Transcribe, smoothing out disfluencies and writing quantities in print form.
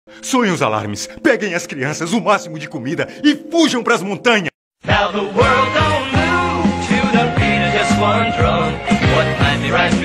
Soem os alarmes, peguem as crianças, o máximo de comida e fujam para as montanhas. Now the world don't move to the beat of just one drum. What might be right